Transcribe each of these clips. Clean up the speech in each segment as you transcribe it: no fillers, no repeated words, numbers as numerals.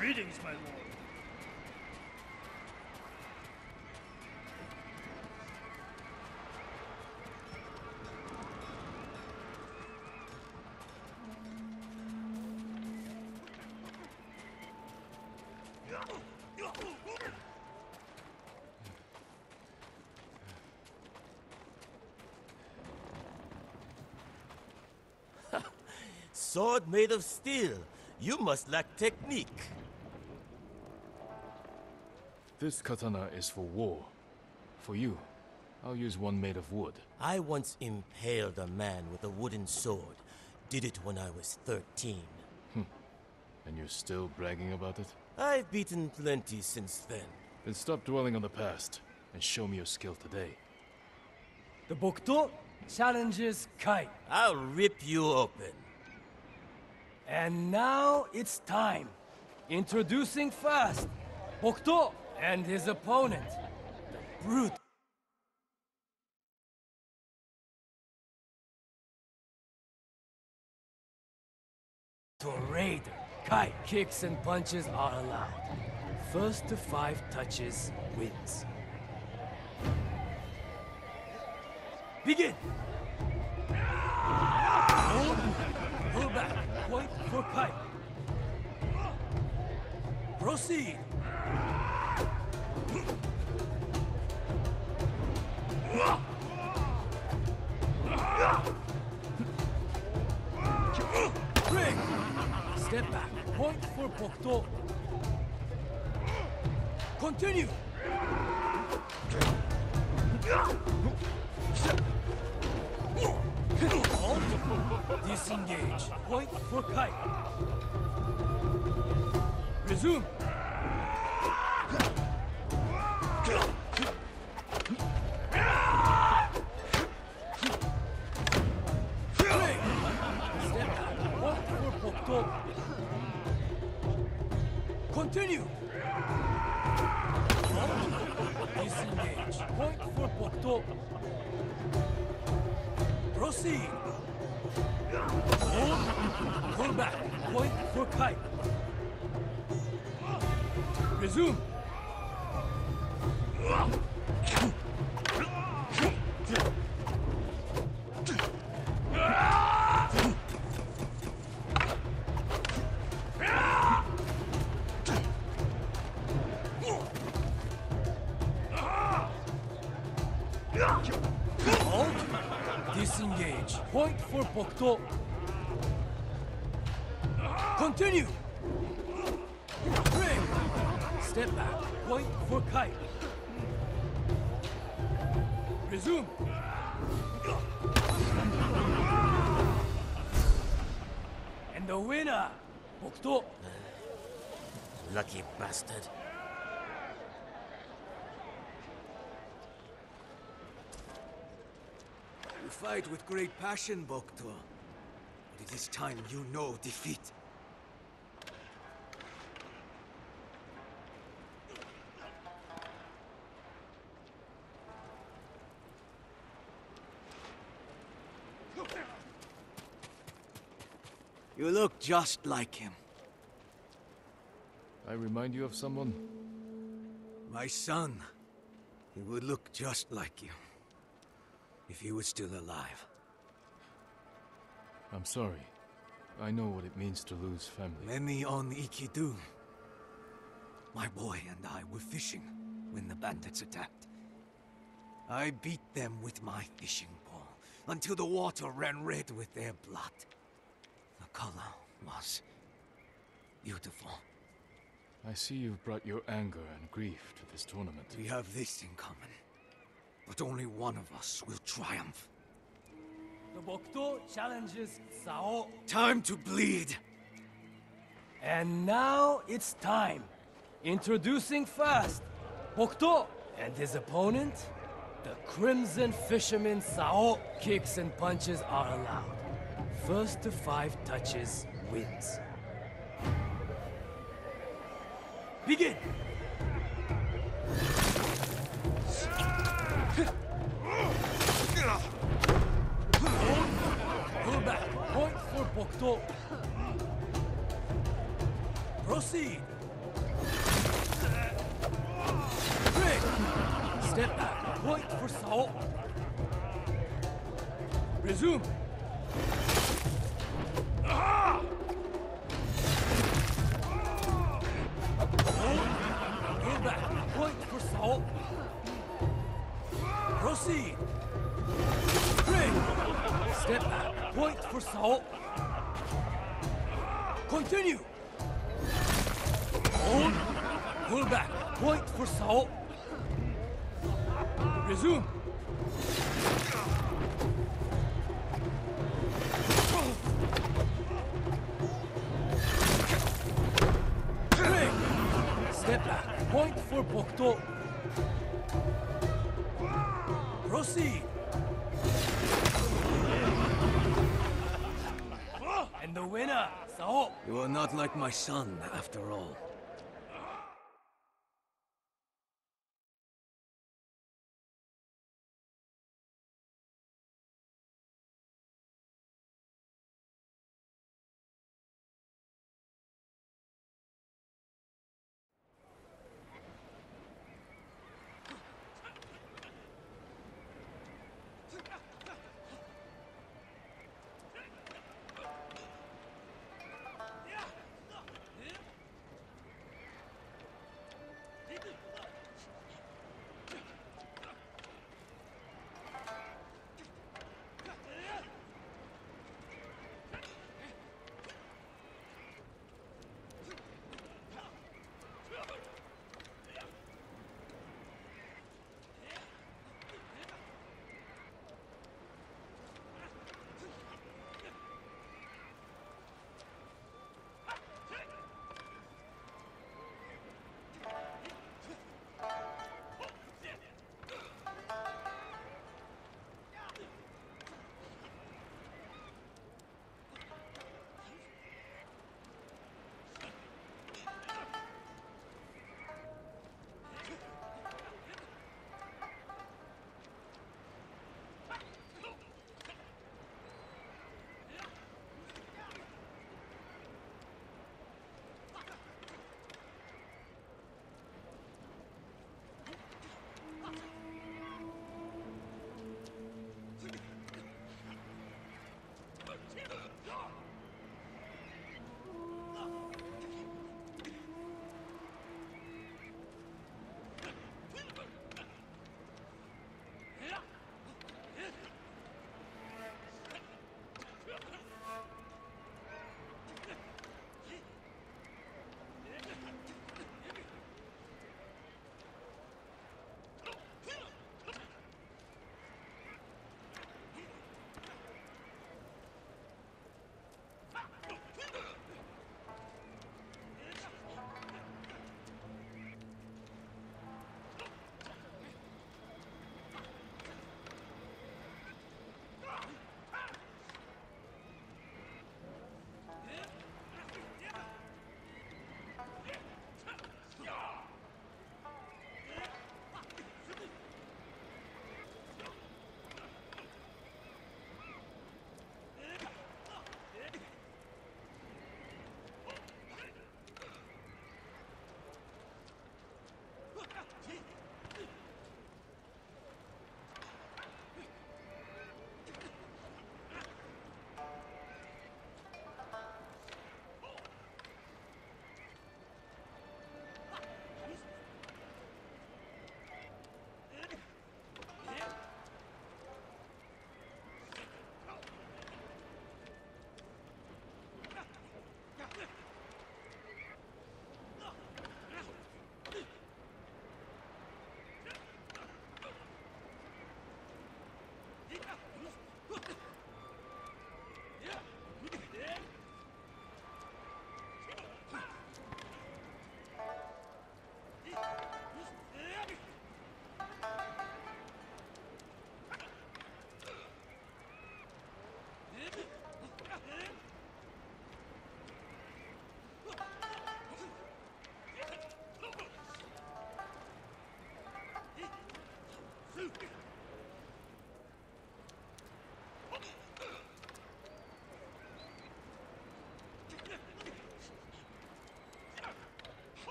Greetings, my lord. Sword made of steel. You must lack technique. This katana is for war. For you, I'll use one made of wood. I once impaled a man with a wooden sword. Did it when I was 13. And you're still bragging about it? I've beaten plenty since then. Then stop dwelling on the past, and show me your skill today. The Bokto challenges Kai. I'll rip you open. And now it's time. Introducing first, Bokto and his opponent, the brute. To Raider, Kai kicks and punches are allowed. First to 5 touches wins. Begin! Hold, pull back, point for Kai. Proceed! Break! Step back, point for Bokto. Continue! Halt! Disengage, point for Kai. Resume! Break! Step back, point for Bokto. Continue! Disengage. Point for Bokto. Proceed. Hold. Pull back. Point for Kai. Resume. Halt. Disengage. Point for Bokto. Continue. Break. Step back. Point for Kai. Resume. And the winner, Bokto. Lucky bastard. You fight with great passion, Bokto. But it is time you know defeat. You look just like him. I remind you of someone? My son. He would look just like you. If he was still alive. I'm sorry. I know what it means to lose family. Many on Ikidu. My boy and I were fishing when the bandits attacked. I beat them with my fishing pole until the water ran red with their blood. The color was beautiful. I see you've brought your anger and grief to this tournament. We have this in common. But only one of us will triumph. The Bokto challenges Sao. Time to bleed! And now it's time. Introducing first, Bokto and his opponent, the Crimson Fisherman Sao. Kicks and punches are allowed. First to 5 touches wins. Begin! Pull back. Point for Bokto. Proceed! Break! Step back. Point for Sao. Resume. Go back. Point for Sao. Proceed. Break! Step back. Point for Sao. Continue. Hold. Pull back. Point for Sao. Resume. Break. Step back. Point for Bokto. Proceed. And the winner, Sao. You are not like my son, after all.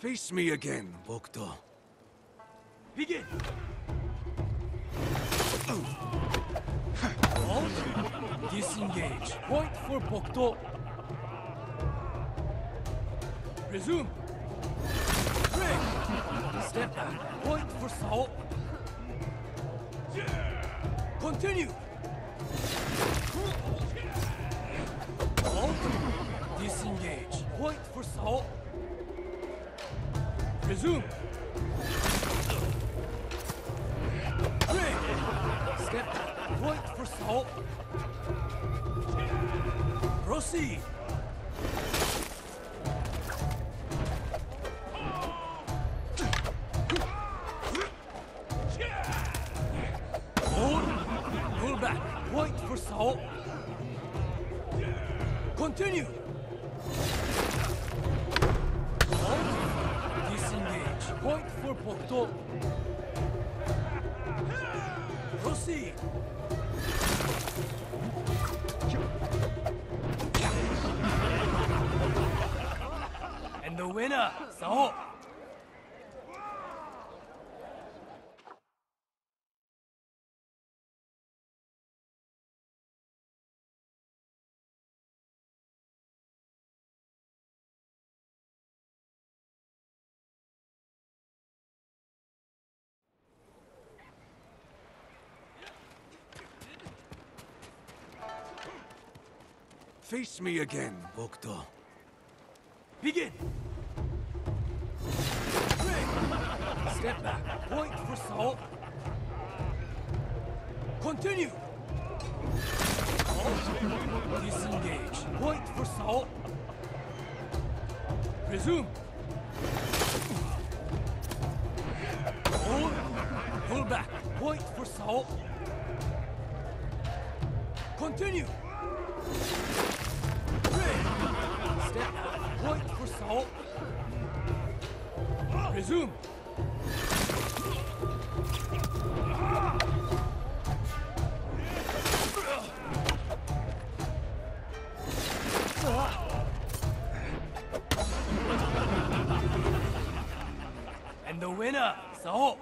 Face me again, Bokto. Begin! Halt. Disengage. Point for Bokto. Resume. Break. Step back. Point for Sao. Continue. Halt. Disengage. Point for Sao. Resume. Break. Step back. Point for Sao. Proceed. Hold. Pull back. Point for Sao. Continue. Halt. Disengage. Point for Bokto. Proceed. And the winner, Sao. Face me again, Bokto. Begin. Break. Step back. Point for Sao. Continue. Halt. Disengage. Point for Sao. Resume. Hold. Pull back. Point for Sao. Continue. Break. Step back. Point for Sao. Resume. And the winner, Sao.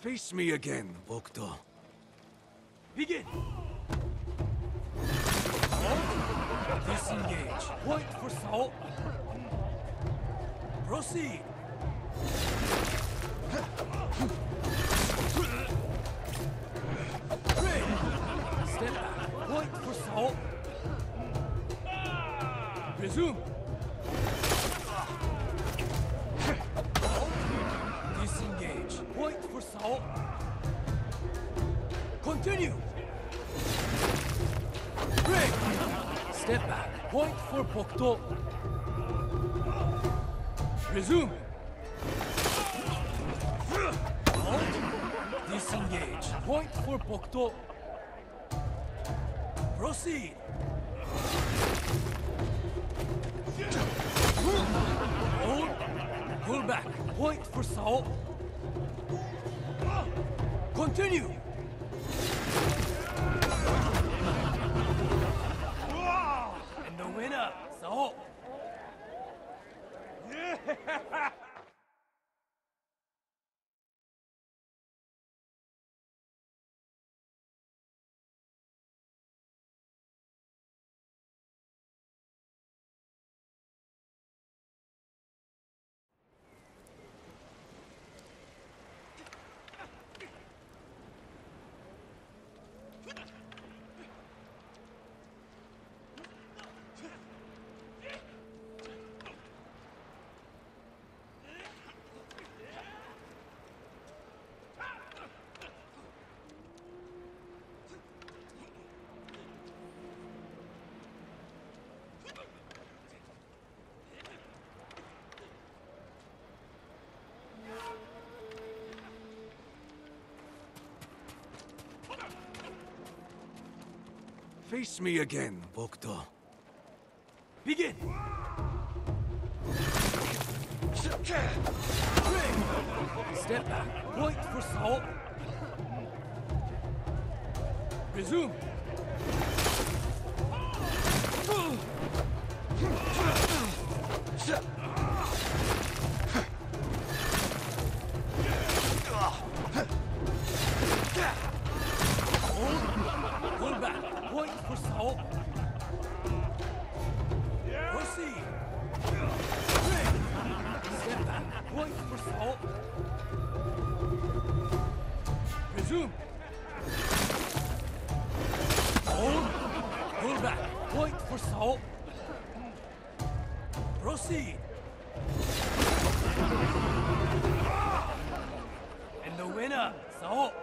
Face me again, Bokuto. Begin! Disengage. Point for Sao. Proceed. Break. Step back. Point for Sao. Resume. Disengage. Point for Sao. Continue. Break. Step back. Point for Bokuto. Resume. Disengage. Point for Bokuto. Proceed. Hold. Pull back. Point for Sao. Continue. And the winner, Sao. Face me again, Bokuto. Begin. Step back. Point for Sao. Resume. Pull back. Point for Sao. Proceed. Step back. Point for Sao. Resume. Hold. Pull back. Point for Sao. Proceed. And the winner, Sao.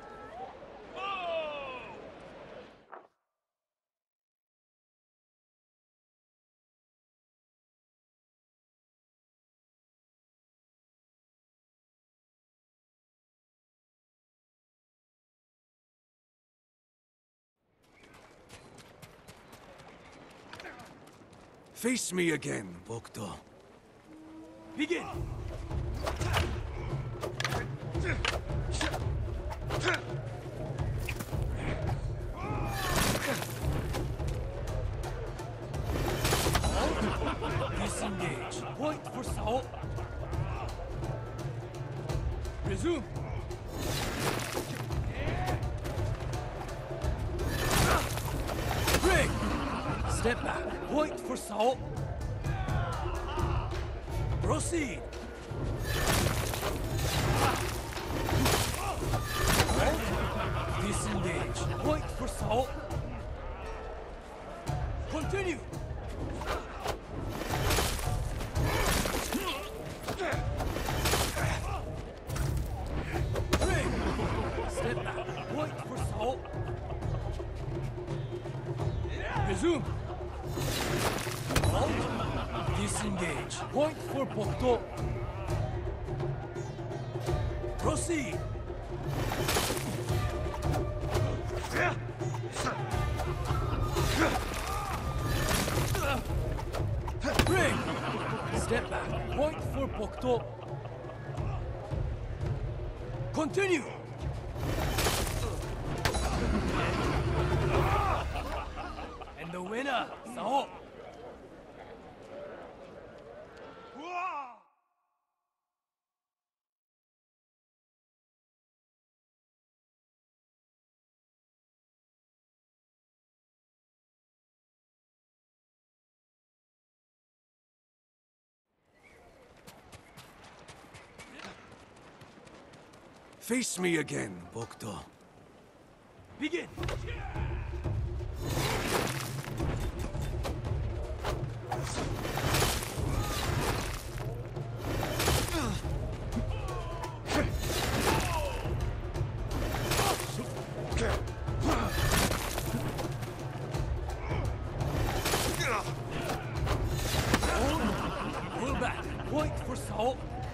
Face me again, Bokuto. Begin. Disengage. Point for Sao. Resume. Break. Step back. Point for Sao. Proceed. Disengage. Point for Sao. Continue. Break. Step back. Point for Sao. Resume. Disengage. Point for Bokuto. Proceed. Break. Step back. Point for Bokuto. Continue. And the winner, Sao. Face me again, Bokto. Begin! Pull back. Point for Sao.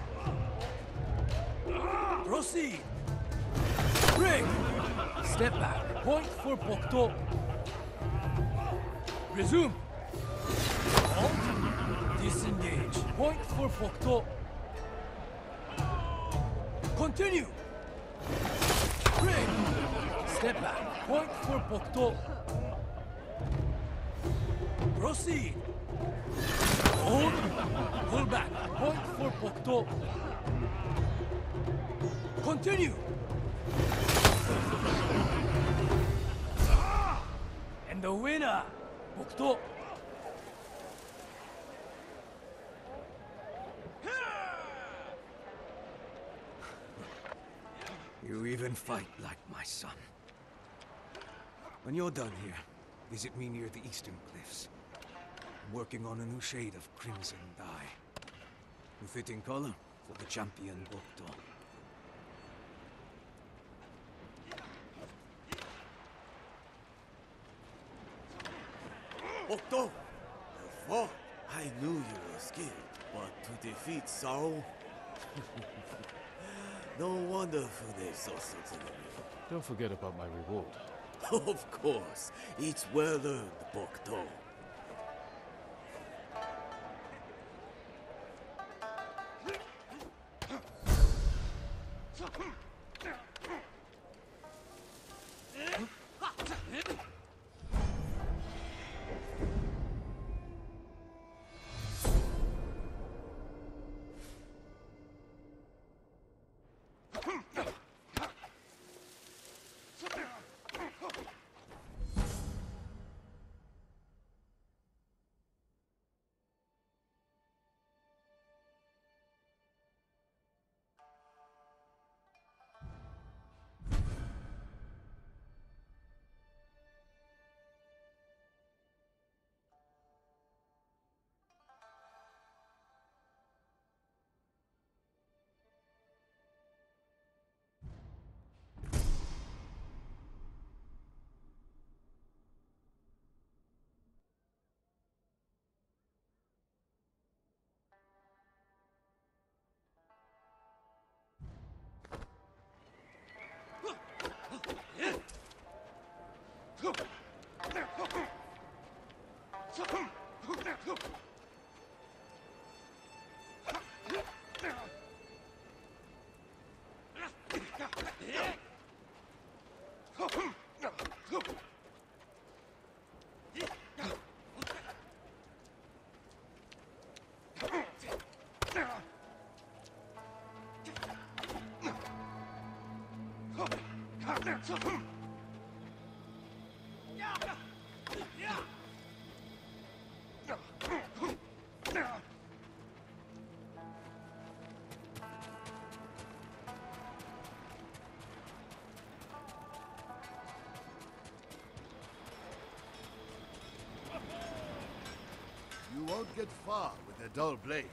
Proceed. Break. Step back. Point for Bokto. Resume. Halt. Disengage. Point for Bokto. Continue. Break. Step back. Point for Bokto. Proceed. Hold. Pull back. Point for Bokto. Continue. And the winner, Bokto. You even fight like my son. When you're done here, visit me near the eastern cliffs. I'm working on a new shade of crimson dye. A fitting color for the champion Bokto. Bokto! Before, I knew you were skilled, but to defeat Sao... No wonder Fune is so sensitive. Don't forget about my reward. Of course, it's well earned, Bokto. You won't get far with a dull blade.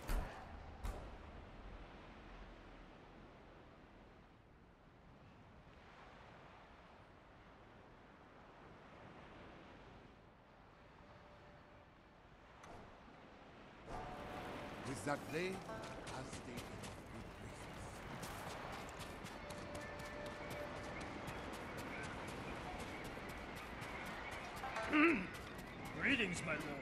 With that blade, I'll stay in good places. Greetings, my lord.